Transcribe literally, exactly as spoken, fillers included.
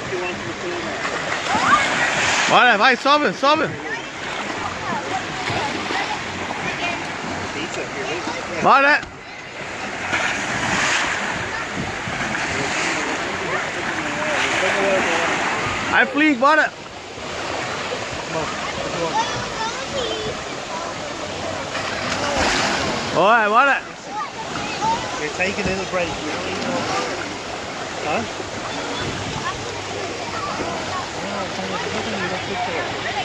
Vai, vai, sobe, sobe. Bora. Vai, Flink, bora. Oi, bora. We're taking a little break. Huh?